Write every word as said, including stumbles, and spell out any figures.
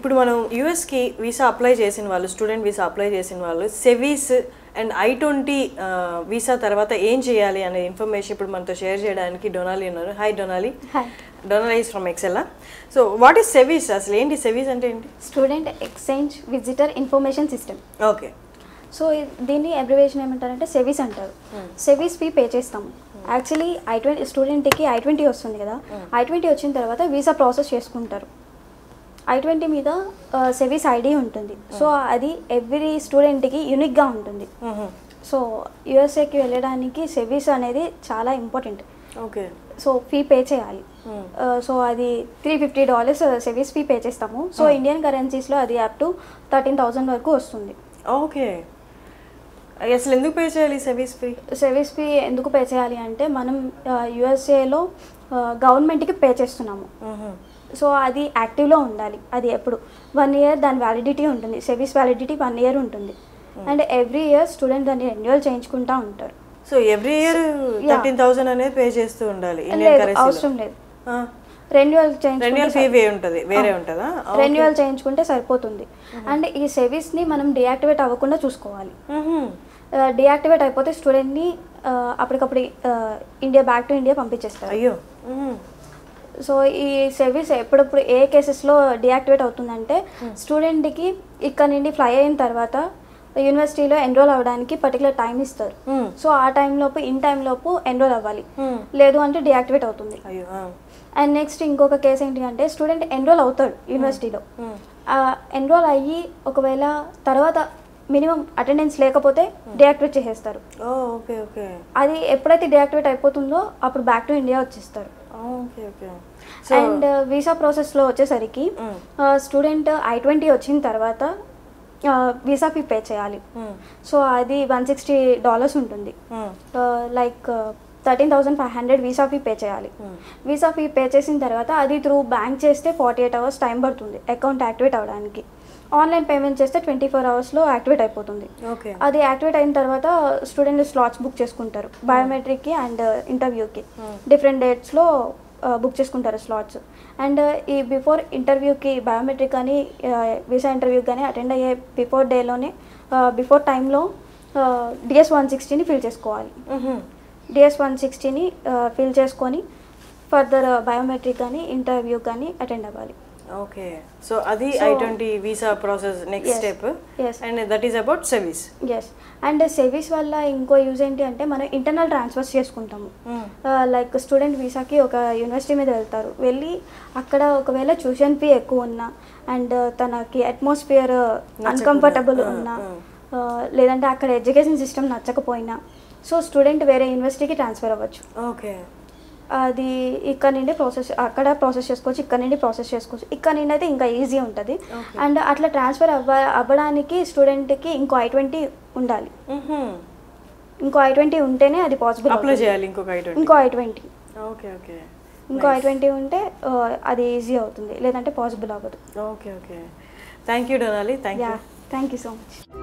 ఇప్పుడు మనం యూఎస్కి visa apply చేసిన వాళ్ళు, స్టూడెంట్ వీసా అప్లై చేసిన వాళ్ళు SEVIS and I twenty visa తర్వాత ఏం చేయాలి అనే ఇన్ఫర్మేషన్ ఇప్పుడు మనతో షేర్ చేయడానికి డొనాలి ఉన్నారు. Hi Donali. Hi. Donali is from Excella. So what is SEVIS? అసలు ఏంటి సెవీస్ అంటే ఏంటి? Student exchange visitor information system. Okay. So దీన్ని అబ్రివేషన్ ఏమంటారంటే సెవీస్ అంటారు. సెవీస్ ఫీ పే చేస్తాము. యాక్చువల్లీ ఐ ట్వంటీ స్టూడెంట్కి ఐ ట్వంటీ వస్తుంది కదా, ఐ ట్వంటీ వచ్చిన తర్వాత వీసా ప్రాసెస్ చేసుకుంటారు. ఐ ట్వంటీ మీద సెవీస్ ఐడి ఉంటుంది. సో అది ఎవ్రీ స్టూడెంట్కి యూనిక్గా ఉంటుంది. సో యూఎస్ఏకి వెళ్ళడానికి సెవీస్ అనేది చాలా important. Okay. So fee pay చేయాలి. సో అది three fifty dollars SEVIS fee pay చేస్తాము. సో ఇండియన్ కరెన్సీస్లో అది అప్ టు థర్టీన్ థౌజండ్ వరకు వస్తుంది. ఓకే. అసలు ఎందుకు పే చేయాలి సెవీస్ ఫీ? సెవీస్ ఫీ ఎందుకు పే చేయాలి అంటే మనం యూఎస్ఏలో గవర్నమెంట్కి పే చేస్తున్నాము. సో అది యాక్టివ్లో ఉండాలి. అది ఎప్పుడు వన్ ఇయర్ దాని వ్యాలిడిటీ ఉంటుంది. సెవీస్ వ్యాలిడిటీ వన్ ఇయర్ ఉంటుంది. అండ్ ఎవ్రీ ఇయర్ స్టూడెంట్ దాన్ని రెన్యువల్ చేయించుకుంటూ ఉంటారు. So every year thirteen thousand అనేది పే చేస్తూ ఉండాలి. అవసరం లేదు. రెన్యువల్ చేయించుకుంటే వేరే ఉంటుందా? రెన్యువల్ చేయించుకుంటే సరిపోతుంది. అండ్ ఈ సెవీస్ని మనం డియాక్టివేట్ అవ్వకుండా చూసుకోవాలి. డియాక్టివేట్ అయిపోతే స్టూడెంట్ని అప్పటికప్పుడు ఇండియా బ్యాక్ టు ఇండియా పంపించేస్తారు. అయ్యో. సో ఈ సెవీస్ ఎప్పుడప్పుడు ఏ కేసెస్లో డియాక్టివేట్ అవుతుందంటే స్టూడెంట్కి ఇక్కడ నుండి ఫ్లై అయిన తర్వాత యూనివర్సిటీలో ఎన్రోల్ అవ్వడానికి పర్టికులర్ టైం ఇస్తారు. సో ఆ టైంలోపు ఇన్ టైంలోపు ఎన్రోల్ అవ్వాలి, లేదు అంటే డియాక్టివేట్ అవుతుంది. అండ్ నెక్స్ట్ ఇంకొక కేసు ఏంటి అంటే స్టూడెంట్ ఎన్రోల్ అవుతాడు యూనివర్సిటీలో. ఎన్రోల్ అయ్యి ఒకవేళ తర్వాత మినిమం అటెండెన్స్ లేకపోతే డియాక్టివేట్ చేసేస్తారు. అది ఎప్పుడైతే డియాక్టివేట్ అయిపోతుందో అప్పుడు బ్యాక్ టు ఇండియా వచ్చేస్తారు. అండ్ వీసా ప్రాసెస్లో వచ్చేసరికి స్టూడెంట్ ఐ ట్వంటీ వచ్చిన తర్వాత వీసా ఫీ పే చేయాలి. సో అది వన్ సిక్స్టీ డాలర్స్ ఉంటుంది. Like thirteen thousand five hundred visa fee pay చేయాలి. వీసా ఫీ పే చేసిన తర్వాత అది త్రూ బ్యాంక్ చేస్తే ఫార్టీ ఎయిట్ అవర్స్ టైం పడుతుంది అకౌంట్ యాక్టివేట్ అవ్వడానికి. ఆన్లైన్ పేమెంట్ చేస్తే ట్వంటీ ఫోర్ అవర్స్లో యాక్టివేట్ అయిపోతుంది. అది యాక్టివేట్ అయిన తర్వాత స్టూడెంట్ స్లాట్స్ బుక్ చేసుకుంటారు బయోమెట్రిక్కి అండ్ ఇంటర్వ్యూకి. డిఫరెంట్ డేట్స్లో బుక్ చేసుకుంటారు స్లాట్స్. అండ్ ఈ బిఫోర్ ఇంటర్వ్యూకి బయోమెట్రిక్ కానీ వీసా ఇంటర్వ్యూకి కానీ అటెండ్ అయ్యే బిఫోర్ డేలోనే బిఫోర్ టైంలో డిఎస్ వన్ సిక్స్టీని ఫిల్ చేసుకోవాలి. డిఎస్ వన్ సిక్స్టీని ఫిల్ చేసుకొని ఫర్దర్ బయోమెట్రిక్ కానీ ఇంటర్వ్యూ కానీ అటెండ్ అవ్వాలి. ఓకే. సో అది I twenty visa process next step. And that is about SEVIS. Yes. And SEVIS వల్ల ఇంకో యూజ్ ఏంటి అంటే మనం ఇంటర్నల్ ట్రాన్స్ఫర్స్ చేసుకుంటాము. లైక్ స్టూడెంట్ వీసాకి ఒక యూనివర్సిటీ మీద వెళ్తారు, వెళ్ళి అక్కడ ఒకవేళ ట్యూషన్ ఫీ ఎక్కువ ఉన్నా అండ్ తనకి అట్మాస్ఫియర్ అన్కంఫర్టబుల్ ఉన్నా లేదంటే అక్కడ ఎడ్యుకేషన్ సిస్టమ్ నచ్చకపోయినా సో స్టూడెంట్ వేరే యూనివర్సిటీకి ట్రాన్స్ఫర్ అవ్వచ్చు. ఓకే. అది ఇక్కడ నుండి ప్రాసెస్ అక్కడ ప్రాసెస్ చేసుకోవచ్చు, ఇక్కడ నుండి ప్రాసెస్ చేసుకోవచ్చు. ఇక్కడ నుండి అయితే ఇంకా ఈజీ ఉంటుంది. అండ్ అట్లా ట్రాన్స్ఫర్ అవ్వ అవ్వడానికి స్టూడెంట్కి ఇంకో ఐ ట్వంటీ ఉండాలి. ఇంకో ఐ ట్వంటీ ఉంటేనే అది పాసిబుల్. అప్లై చేయాలి ఇంకో ఐ ట్వంటీ. ఇంకో ఐ ట్వంటీ ఓకే ఓకే ఇంకో ఐ ట్వంటీ ఉంటే అది ఈజీ అవుతుంది, లేదంటే పాసిబుల్ అవ్వదు. Okay okay thank you Donali. Thank you. Thank you so much.